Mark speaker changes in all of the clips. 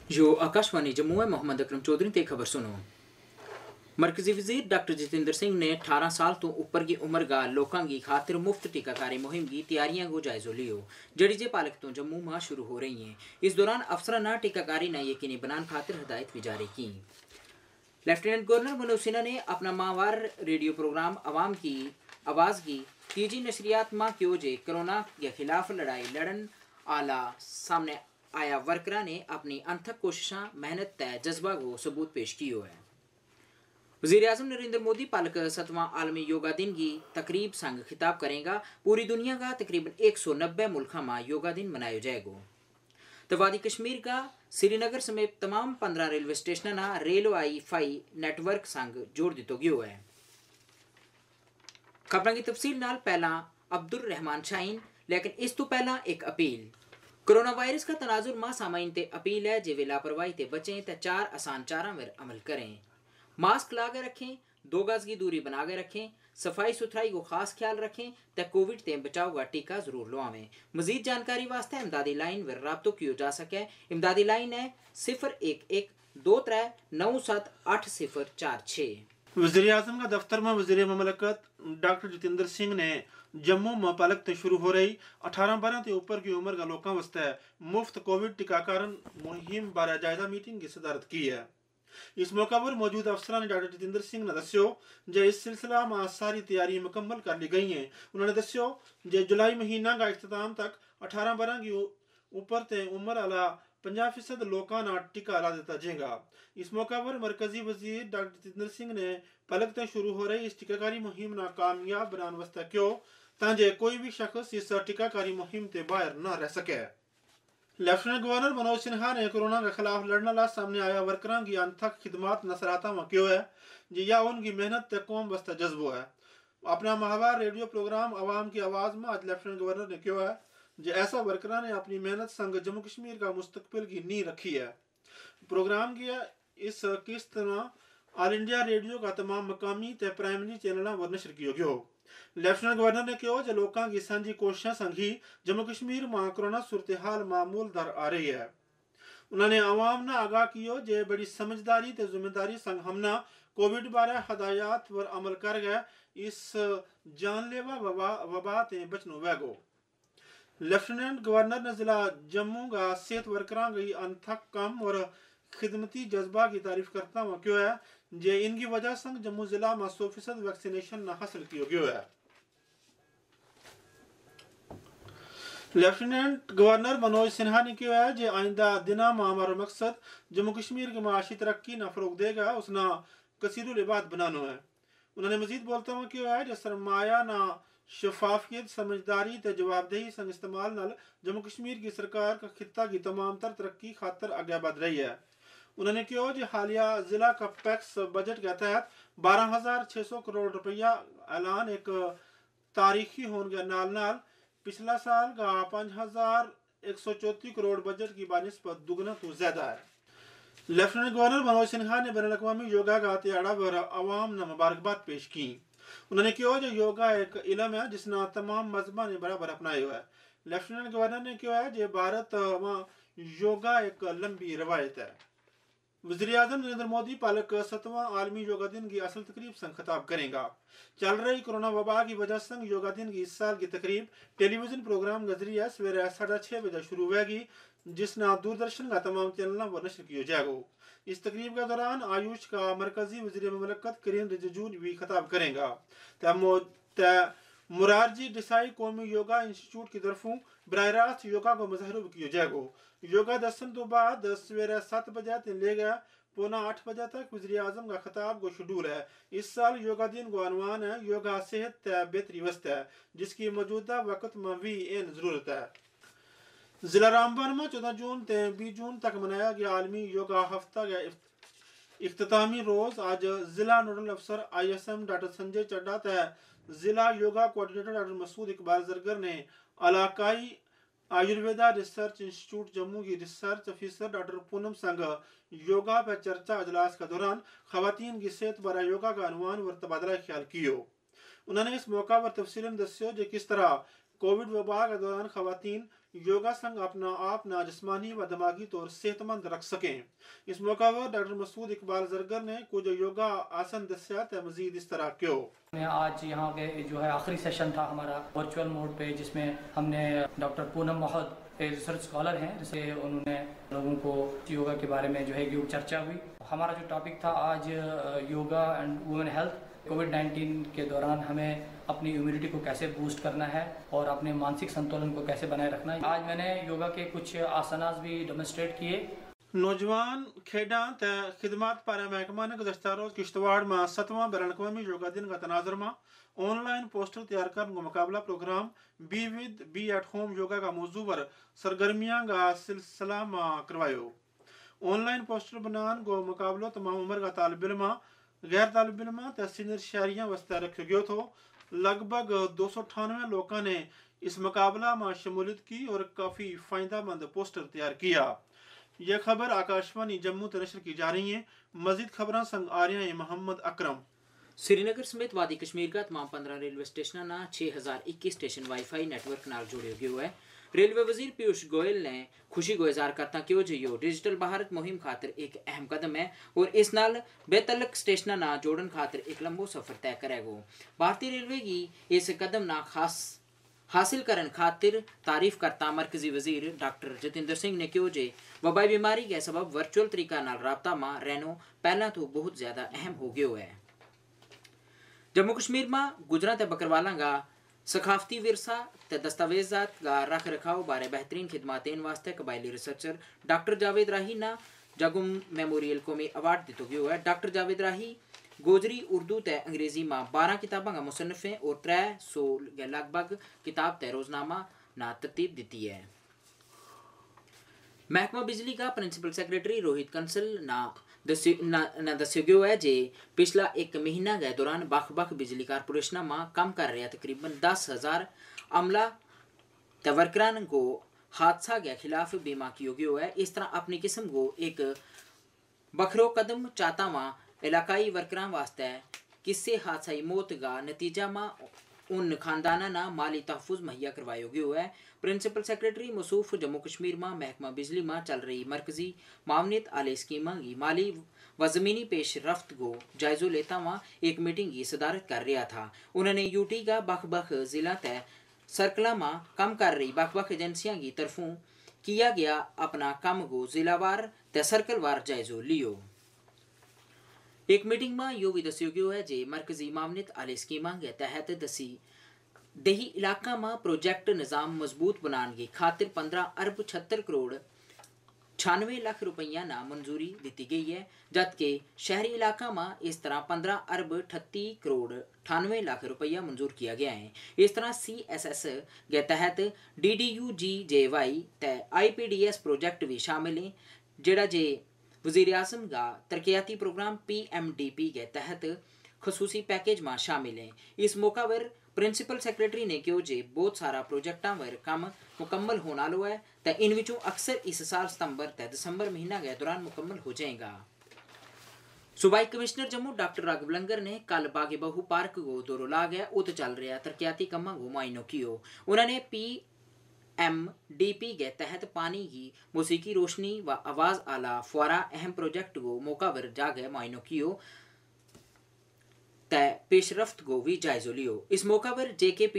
Speaker 1: जो आकाशवाणी जम्मू है मोहम्मद अकरम चौधरी ते खबर सुनो। मरकजी वजीर डॉक्टर जितेंद्र सिंह ने 18 साल तो उपर की उम्र का लोगों की खातिर मुफ्त टीकाकारी मुहिम की तैयारियां को जायजो लियो जड़ी जे पालक तो जम्मू में शुरू हो रही हैं। इस दौरान अफसराना टीकाकारी न यकीनी बनाने खातिर हिदायत भी जारी की। लेफ्टिनेंट गवर्नर मनोज सिन्हा ने अपना माहवार रेडियो प्रोग्राम अवाम की आवाज़ की तीजी नशरियात माँ क्यों जे कोरोना के खिलाफ लड़ाई लड़न आला सामने आया वर्करा ने अपनी अनथक कोशिशें मेहनत तय जज्बा को सबूत पेश किया है। वज़ीर आज़म नरेंद्र मोदी पालक 7वां आलमी योगा दिन की तकरीब संग खिताब करेगा। पूरी दुनिया का तकरीबन 190 मुल्कों में योगा दिन मनाया जाएगा। तो वादी कश्मीर का श्रीनगर समेत तमाम 15 railway station rail wifi network संग जोड़ दिया गया है। खबरों की तफसील नाल पहला अब्दुल रहमान शाहीन, लेकिन इस तो पहला एक अपील। कोरोना वायरस का तनाजुर मां सामाइन ते अपील है जे वे लापरवाही ते बचें ते 4 आसान चारा पर अमल करें। मास्क ला के रखें, 2 गज की दूरी बना के रखें, सफाई सुथराई को खास ख्याल रखें ते कोविड ते बचाव का टीका जरूर लवावें। मजीद जानकारी वास्ते इमदादी लाइन पर राब्तो किया जा सके। इमदादी लाइन है 01123978046।
Speaker 2: वज़ीर आज़म का दफ्तर में वज़ीर ममलकत डॉक्टर जितेंद्र सिंह ने जम्मू में पालक ते शुरू हो रही 18 ते ऊपर की उम्र का लोगों वास्ते मुफ्त कोविड टीकाकरण मुहिम बारे जायजा मीटिंग की सदारत की है। इस मौका पर मौजूद अफसरान ने डॉक्टर जितेंद्र सिंह ने दस्यो जे इस सिलसिला में सारी तैयारी मुकम्मल कर ली गई हैं। उन्होंने दस्यो जे जुलाई महीना का इख्तिताम तक 18 बरस की ऊपर ते उम्र वाला 50% लोगों ना टीका ला दिता जाएगा। इस मौका पर मरकजी वजीर डॉक्टर जितेंद्र सिंह ने पलक ते शुरू हो रही इस टीकाकारी मुहिम ना कामयाब बनाने वास्ते क्यों ताकि कोई भी शख्स इस टीकाकारी मुहिम ते बाहर न रह सके। लेफ्टिनेंट गवर्नर मनोज सिन्हा ने कोरोना के खिलाफ लड़ने ला सामने आया वर्करां की अनथक खिदमत नसराता में क्यों है जी या उनकी मेहनत ते कौम वास्ते जज्बो है। अपना माहवार रेडियो प्रोग्राम अवाम की आवाज़ में आज लेफ्टिनेंट गवर्नर ने क्यों है जो ऐसा वर्करां ने अपनी मेहनत संग जम्मू कश्मीर का मुस्तकबिल की नींव रखी है। प्रोग्राम की इस किस्त में ऑल इंडिया रेडियो का तमाम मकामी ते प्राइमरी चैनलों पर नशर किया गया। लेफ्टिनेंट गवर्नर ने कहा जो लोगों की सांझी कोशिशों संग ही जम्मू कश्मीर में कोरोना सूरत हाल मामूल दर आ रही है। उन्होंने अवाम ने आगाह किया जे बड़ी समझदारी ते जिम्मेदारी संग हमना कोविड बारे हदायत पर अमल कर गए इस जानलेवा वबा ते बचनो वेगो। लेफ्टिनेंट गवर्नर ने जिला जम्मू का सेहत वर्करां की अनथक कम और खिदमती जज्बा की तारीफ करता हुआ क्यों है जे इनकी वजह संग जम्मू जिला में 100% वैक्सीनेशन न हासिल किया गया है। लेफ्टिनेंट गवर्नर मनोज सिन्हा ने कहा है जे आइंदा दिना में हमारा मकसद जम्मू कश्मीर की माशी तरक्की न फरोग देगा उसना कसीरुल इबाद बनाना है। उन्होंने मजीद बोलते हुए कहा है जे सरमाया ना शफाफियत समझदारी ते जवाबदेही संग इस्तेमाल नाल जम्मू कश्मीर की सरकार का खित्ता की तमाम तर तरक्की खातर आगे बढ़ रही है। उन्होंने कहा जो हालिया जिला का पैक्स बजट के तहत 12,600 करोड़ रुपया ऐलान एक तारीखी होने के नाल नाल पिछला साल का 5,134 करोड़ बजट की बानिस्बत दुगना तो ज्यादा है। लेफ्टिनेंट गवर्नर मनोज सिन्हा ने बैनुल अक़वामी योगा का तिहाड़ा पर अवाम ने मुबारकबाद पेश की। उन्होंने कहा जो योगा एक इलम है जिसने तमाम मजहबा ने बराबर अपनाया हुआ है। लेफ्टिनेंट गवर्नर ने कहा है जो भारत में योगा एक लंबी रवायत है। वज़ीर आज़म नरेंद्र मोदी पालक 7वां आलमी योगा दिन की असल तकरीब संग खिताब करेगा। चल रही कोरोना वबा की वजह से योगा दिन की इस साल की तकरीब टेलीविजन प्रोग्राम के जरिए सवेरे 6:30 बजे शुरू होगी जिसना दूरदर्शन का तमाम चैनलों पर नशर किया जाएगा। इस तकरीब के दौरान आयुष का मरकजी वज़ीर ममलकत किरेन रिजिजू भी खिताब करेगा। मुरारजी देसाई कौमी योगा इंस्टीट्यूट की तरफों बराह रास्त योगा को मुजाहरा किया जाएगा। योगा दर्शन तो बाद सवेरे 7 बजे से लेकर पौना 8 बजे तक वज़ीर आज़म का खिताब को शेड्यूल है। इस साल योगा दिन को अनवान है योगा सेहत बेहतरी वस्त है जिसकी मौजूदा वक्त में भी एन जरूरत है। जिला रामबन में 14 जून से 20 जून तक मनाया गया आलमी योगा हफ्ता का इख्तितामी रोज आज जिला नोडल अफसर ISM डॉक्टर संजय चड्डा तथा जिला yoga coordinator doctor Masood Iqbal Zargar ने इलाकाई आयुर्वेदा रिसर्च इंस्टीट्यूट जम्मू की रिसर्च ऑफिसर डॉक्टर पूनम संग योगा पर चर्चा अजलास के दौरान खवातीन की सेहत बारे योगा का अनुमान व तबादला ख्याल कियो। उन्होंने इस मौका पर तफसीलन दस्यो जो किस तरह कोविड वबा के दौरान खवातीन योगा संग अपना आप ना जिस्मानी व दिमागी तौर सेहतमंद रख सकें। इस मौका पर डॉक्टर मसूद इकबाल जरगर ने कुछ योगा आसन दस्या ते मजीद इस तरह क्यों।
Speaker 3: आज यहाँ के जो है आखिरी सेशन था हमारा वर्चुअल मोड पे, जिसमें हमने doctor Poonam Mahad research scholar हैं, जिसे उन्होंने लोगों को योगा के बारे में जो है योग चर्चा हुई। हमारा जो टॉपिक था आज yoga and women health. Covid के दौरान हमें अपनी इम्यूनिटी को कैसे बूस्ट करना है और अपने मानसिक संतुलन को कैसे बनाए रखना है। आज मैंने योगा के कुछ आसनास भी डेमोन्स्ट्रेट किए।
Speaker 2: नौजवान खेडा ते खिदमत पर महकमा ने गुज़श्ता रोज किश्तवाड़ में 7वां बैन अवी योगा दिन का तनाजर में ऑनलाइन पोस्टर तैयार करने का मुकाबला programme be with be at home yoga का मौजू पर सरगर्मियां का सिलसिला में करवायो। ऑनलाइन पोस्टर बनाने को मुकाबलो तमाम उम्र का तालिब इल्म गैर तालिब इल्म ते सीनियर शहरियां वास्ते रखा गया तो लगभग 298 लोगों ने इस मुकाबला में शमूलियत की और काफ़ी फ़ायदेमंद पोस्टर तैयार किया। यह खबर आकाशवाणी जम्मू से नशर की जा रही है। मजीद खबरें संग आ रही हैं मोहम्मद अकरम।
Speaker 1: श्रीनगर समेत वादी कश्मीर का तमाम 15 रेलवे स्टेशन ना 6021 स्टेशन वाईफाई नेटवर्क नाल जुड़े गए है। रेलवे वजीर पीयूष गोयल ने खुशी को इजहार करता कि जो डिजिटल भारत मुहिम खातिर एक अहम कदम है और इस नाल बेतलक स्टेशन ना जोड़न खातिर एक लंबो सफर तय करेगो। भारतीय रेलवे की इस कदम ना खास हासिल करन खातिर तारीफ करता मरकजी वजीर डॉक्टर जतिंदर सिंह ने कहो जे वबाई बीमारी के सबब वर्चुअल तरीका नाल राबता में रहनो पहला तो बहुत ज्यादा अहम हो गयो है। जम्मू कश्मीर में गुजरां ते बकरवालां का सकाफती विरसा ते दस्तावेजात का रख रखाव बारे बेहतरीन खिदमात देने वास्ते कबायली रिसर्चर डॉक्टर जावेद राही ना जगुम मेमोरियल को में अवार्ड दितो गयो है। डॉक्टर जावेद राही गोजरी उर्दू ते अंग्रेजी में 12 किताबों का मुसन्निफ हैं और 300 के लगभग किताब ते रोजनामा ना तरतीब दी है। महकमा बिजली का प्रिंसिपल सेक्रेटरी रोहित कंसल ना दस्यो गयो है जे पिछला एक महीना के दौरान बख बिजली कारपोरेशन में काम कर रहा तकरीबन 10,000 अमला ते वर्करान को हादसा के खिलाफ बीमा किया गयो है। इस तरह अपनी किस्म को एक बखरो कदम चाहता वहाँ इलाकाई वर्करां वास्ते किसी हादसाई मौत का नतीजा में उन खानदाना ना माली तहफुज मुहैया करवायो गयो है। प्रिंसिपल सेक्रेटरी मसूफ जम्मू कश्मीर में महकमा बिजली में चल रही मरकजी मामनियत आले स्कीम की माली व ज़मीनी पेश रफ्त को जायज़ो लेता वहाँ एक मीटिंग की सदारत कर रहा था। उन्होंने यूटी का बख जिला तय सर्कला में काम कर रही बख एजेंसियों की तरफों किया गया अपना काम को जिलावार तय सर्कलवार जायज़ो लियो। एक मीटिंग में यो भी दस्यो गयो है जे मरकजी मामनियत आले स्कीमा के तहत दसी देही इलाका में प्रोजेक्ट निज़ाम मजबूत बनाने की खातिर 15 अरब 76 करोड़ 96 लाख रुपया ना मंजूरी दी गई है, जबकि शहरी इलाका में इस तरह 15 अरब 38 करोड़ 98 लाख रुपया मंजूर किया गया है। इस तरह CSS के तहत DDUGJY ते IPDS प्रोजेक्ट भी शामिल हैं, जेड़ा जे वज़ीर आज़म का तरक्याती प्रोग्राम PMDP के तहत खसूसी पैकेज में शामिल हैं। इस मौका पर प्रिंसिपल सेक्रेटरी ने कहो जे बहुत सारा प्रोजेक्टां पर काम मुकम्मल होने वाला है तो इन विचों अक्सर इस साल सितंबर ते दिसंबर महीना के दौरान मुकम्मल हो जाएगा। सूबाई कमिश्नर जम्मू डॉक्टर राघव लंगर ने कल बागे बहू पार्क को दौरो ला गया उत चल रहा तरक्याती कम्मा को मुआयनो कियो। उन्होंने PMDP के तहत पानी की मौसीकी रोशनी व आवाज़ आला फुआरा अहम प्रोजेक्ट को मौका पर जाके मुआयनो कियो तय पेशरफ्त को भी जायजो लियो। इस मौका पर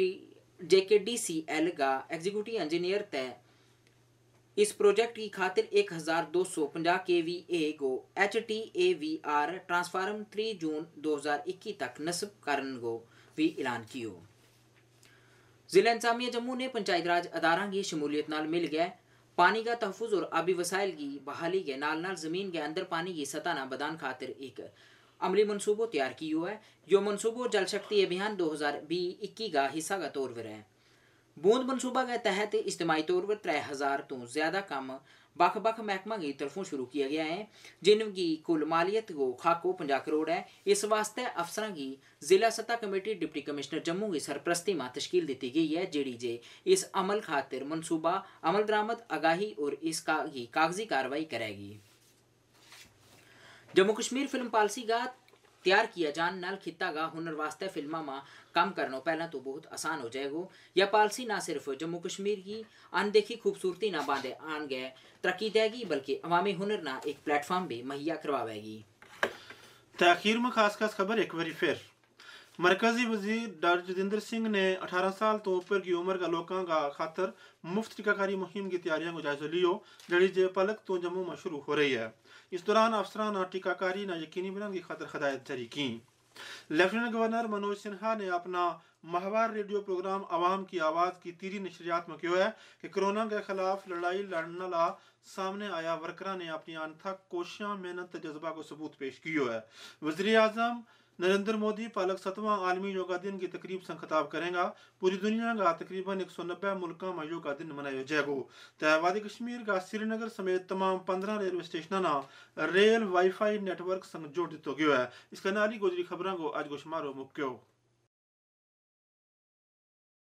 Speaker 1: JKDCL का एग्जीक्यूटिव इंजीनियर तय इस प्रोजेक्ट की खातिर 1250 kVA को HTAVR ट्रांसफार्म 3 जून 2021 तक नस्ब करने को भी ऐलान कियो। जिला इंतजामिया जम्मू ने पंचायत राज अदारा की शमूलियत नाल मिल गया पानी का तहफुज और आबी वसाइल की बहाली के नाल नाल जमीन के अंदर पानी की सतह न बदान खातिर एक अमली मनसूबो तैयार कियो है। यो मनसूबो जल शक्ति अभियान 2020-21 का हिस्सा का तौर पर है। बूंद मनसूबा के तहत इज्तिमाई तौर पर 3000 तो ज्यादा काम बख महकमा की तरफों शुरू किया गया है, जिनकी कुल मालियत को खाको 50 करोड़ है। इस वास्ते अफसरां की जिला सतह कमेटी डिप्टी कमिश्नर जम्मू की सरप्रस्ती में तश्कील दी गई है, जेड़ी जे इस अमल खातिर मनसूबा अमल दरामद आगाही और इसका कागजी कार्रवाई करेगी। जम्मू कश्मीर फिल्म पॉलिसी का तैयार किया जान नाल खिता गा हुनर वास्ते फिल्मा मा काम करना पहला तो बहुत आसान हो जाएगो। यह पॉलिसी ना सिर्फ जम्मू कश्मीर की अनदेखी खूबसूरती ना बांधे आन गए तरक्की देगी बल्कि अवामी हुनर ना एक प्लेटफॉर्म भी मुहैया करवाएगी।
Speaker 2: तआखिर में खास खबर एक बारी फिर मरकजी वजीर डॉक्टर जितेंद्र सिंह ने 18 साल तो ऊपर की उम्र का लोगों का खातर मुफ्त टीकाकारी मुहिम की तैयारियों को जायजा लियो जड़ी जे पलक तो जम्मू में शुरू हो रही है। इस दौरान अफसरान ना टीकाकारी ना यकीनी बनाने की खातर हदायत जारी की। लेफ्टिनेंट गवर्नर मनोज सिन्हा ने अपना माहवार रेडियो प्रोग्राम आवाम की आवाज़ की तीरी नशरियात में किया है कि कोरोना के खिलाफ लड़ाई लड़ने ला सामने आया वर्करा ने अपनी अनथक कोशियां मेहनत जज्बा को सबूत पेश किया है। वज़ीर आज़म नरेंद्र मोदी पालक 7वां आलमी योगा दिन की तकरीब से खिताब करेगा। पूरी दुनिया का तकरीबन 190 मुल्कों में योगा दिन मनाया जाएगा। वादी कश्मीर का श्रीनगर समेत तमाम 15 रेलवे स्टेशन ना रेल वाईफाई नेटवर्क संग जोड़ दिया गया है। इसका नाली गोजरी खबरों को आज गोशमारो मुक्यो।